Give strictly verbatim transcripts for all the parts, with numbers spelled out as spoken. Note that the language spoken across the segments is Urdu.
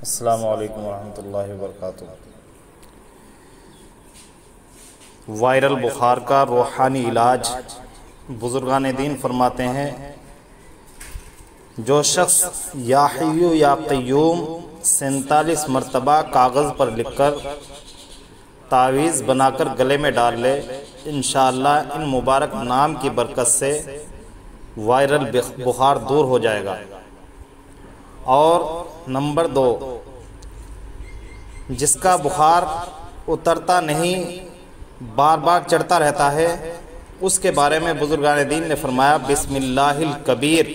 السلام علیکم ورحمۃ اللہ وبرکاتہ۔ وائرل بخار کا روحانی علاج۔ بزرگان دین فرماتے ہیں جو شخص یا حیو یا قیوم سینتالیس مرتبہ کاغذ پر لکھ کر تعویذ بنا کر گلے میں ڈال لے، انشاءاللہ ان مبارک نام کی برکت سے وائرل بخار دور ہو جائے گا۔ اور نمبر دو، جس کا بخار اترتا نہیں، بار بار چڑھتا رہتا ہے، اس کے بارے میں بزرگان دین نے فرمایا بسم اللہ الکبیر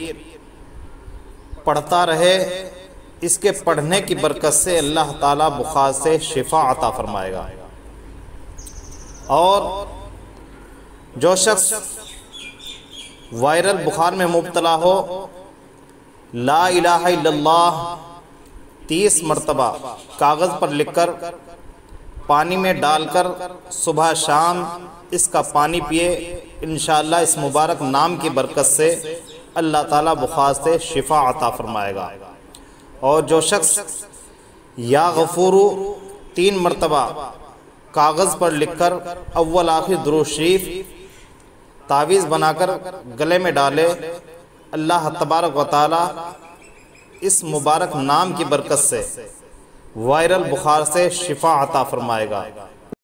پڑھتا رہے، اس کے پڑھنے کی برکت سے اللہ تعالیٰ بخار سے شفا عطا فرمائے گا۔ اور جو شخص وائرل بخار میں مبتلا ہو، لا الہ الا اللہ تیس مرتبہ کاغذ پر لکھ کر پانی میں ڈال کر صبح شام اس کا پانی پیے، انشاءاللہ اس مبارک نام کی برکت سے اللہ تعالیٰ بخار سے شفا عطا فرمائے گا۔ اور جو شخص یا غفورو تین مرتبہ کاغذ پر لکھ کر اول آخر درود شریف تعویذ بنا کر گلے میں ڈالے، اللہ تبارک و تعالی اس مبارک نام کی برکت سے وائرل بخار سے شفا عطا فرمائے گا۔